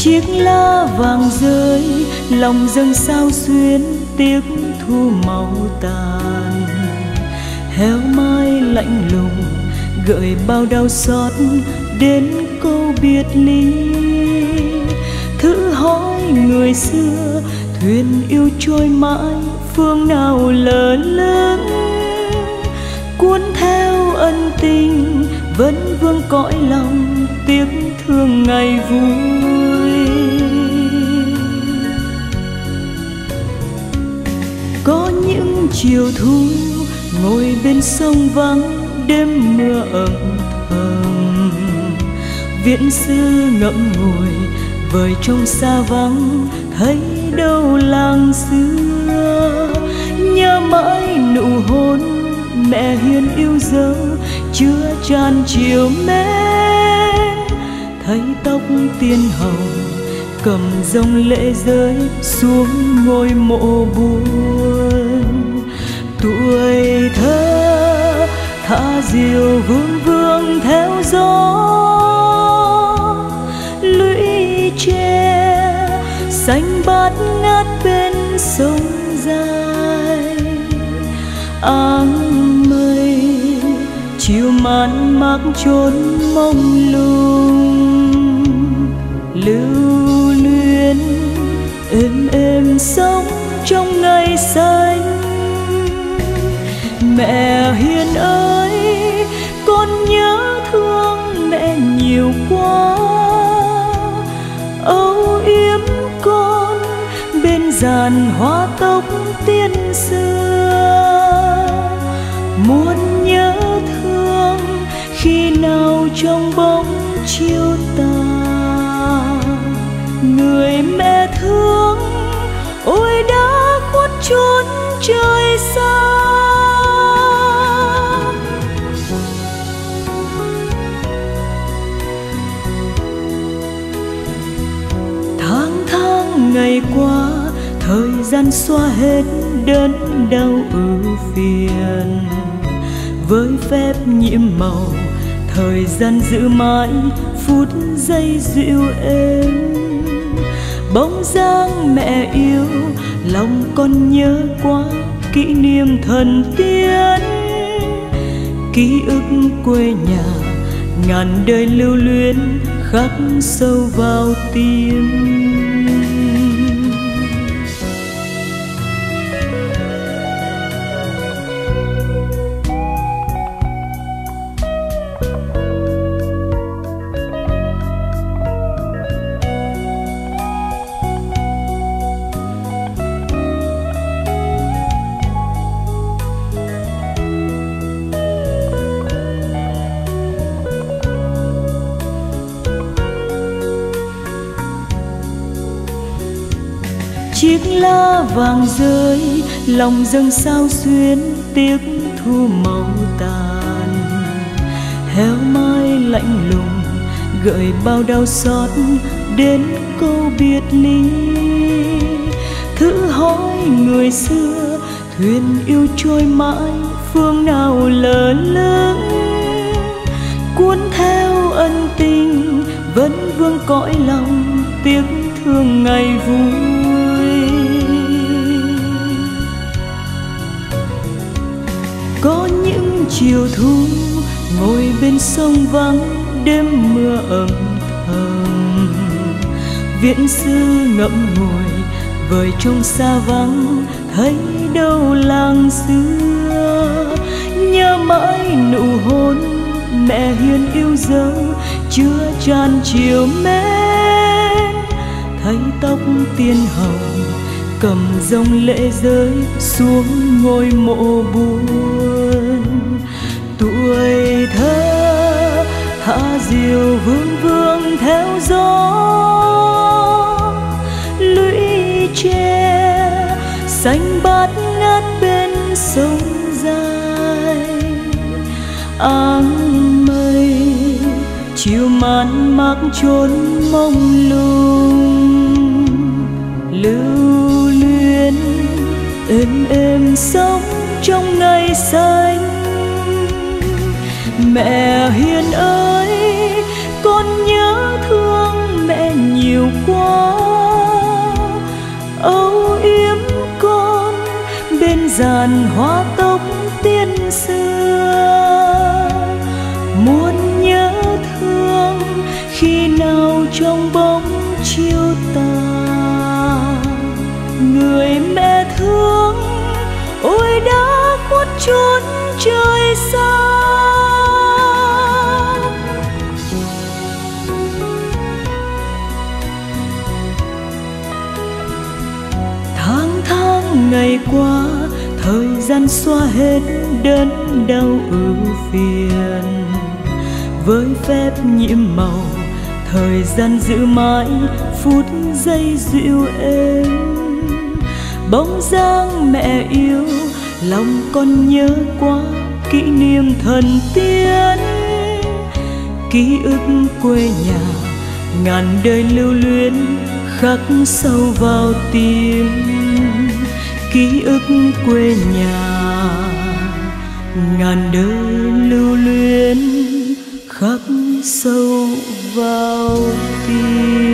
Chiếc lá vàng rơi, lòng dâng sao xuyến, tiếc thu màu tàn. Héo mai lạnh lùng gợi bao đau xót đến câu biệt ly. Thử hỏi người xưa, thuyền yêu trôi mãi phương nào lờ lững, cuốn theo ân tình vẫn vương cõi lòng tiếc thương ngày vui. Có những chiều thu ngồi bên sông vắng, đêm mưa ẩm thầm, viễn sư ngậm ngùi vời trong xa vắng, thấy đâu làng xưa. Nhớ mãi nụ hôn mẹ hiền yêu dấu, chứa tràn chiều mến. Thấy tóc tiên hồng cầm dòng lệ rơi xuống ngôi mộ buồn. Tuổi thơ thả diều vương vương theo gió, lũy tre xanh bát ngát bên sông dài. Áng mây chiều man mác chốn mông lung, lưu luyến êm êm sống trong ngày xanh. Mẹ hiền ơi, con nhớ thương mẹ nhiều quá, âu yếm con bên giàn hoa tóc tiên xưa. Muốn nhớ thương khi nào trong bóng chiều tà, người mẹ thương ôi đã khuất chốn trời xa. Tháng tháng ngày qua, thời gian xóa hết đớn đau ưu phiền. Với phép nhiệm màu, thời gian giữ mãi phút giây dịu êm. Bóng dáng mẹ yêu, lòng con nhớ quá kỷ niệm thần tiên. Ký ức quê nhà ngàn đời lưu luyến, khắc sâu vào tim. Chiếc lá vàng rơi, lòng dâng sao xuyến, tiếc thu màu tàn. Héo mai lạnh lùng gợi bao đau xót đến câu biệt ly. Thử hỏi người xưa, thuyền yêu trôi mãi phương nào lờ lững, cuốn theo ân tình vẫn vương cõi lòng tiếc thương ngày vui. Có những chiều thu ngồi bên sông vắng, đêm mưa ẩm thầm, viễn sư ngậm ngùi vời trong xa vắng, thấy đâu làng xưa. Nhớ mãi nụ hôn mẹ hiền yêu dấu, chứa tràn chiều mến. Thấy tóc tiên hồng cầm dòng lệ rơi xuống ngôi mộ buồn. Tuổi thơ thả diều vương vương theo gió, lũy tre xanh bát ngát bên sông dài. Áng mây chiều man mác chốn mông lung, lưu luyến êm êm sống trong ngày xanh. Mẹ hiền ơi, con nhớ thương mẹ nhiều nhiều quá. Âu yếm con bên giàn hoa tóc tiên xưa, muốn nhớ thương khi nào trong bóng chiều tà. Người mẹ thương ôi đã khuất chốn trời xa. Tháng tháng ngày qua, thời gian xóa hết đớn đau ưu phiền. Với phép nhiệm màu, thời gian giữ mãi phút giây dịu êm. Bóng dáng mẹ yêu, lòng con nhớ quá kỷ niệm thần tiên. Ký ức quê nhà ngàn đời lưu luyến khắc sâu vào tim. Ký ức quê nhà ngàn đời lưu luyến khắc sâu vào tim.